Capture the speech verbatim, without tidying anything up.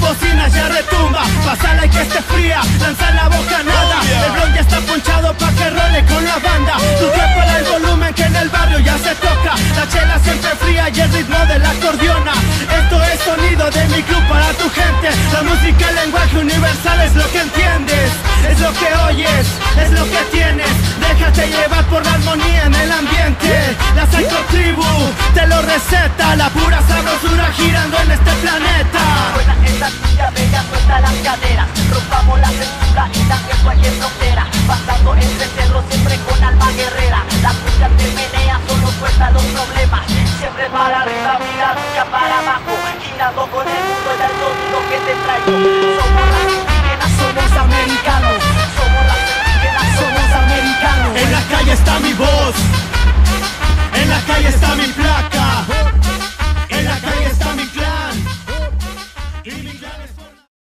bocinas ya retumba. Pásala y que esté fría, lanza la bocanada. El blon ya está ponchado pa' que role con la banda. Tu cuerpo el volumen que en el barrio ya se toca. La chela siempre fría y el ritmo de la acordeona. Esto es sonido de mi club para tu gente. La música, el lenguaje universal es lo que entiendes. Es lo que oyes, es lo que tienes. Déjate llevar por la armonía en el ambiente. La Psycho Tribu te lo receta. La pura sabrosura girando en este planeta. Buena esa tuya, bella, suelta las caderas. Rompamos la censura y también cualquier frontera. Pasando entre cerros siempre con alma guerrera. La tuya te menea, solo suelta los problemas. Siempre para arriba, mira nunca para abajo. Girando con el mundo y el sonido que te traigo.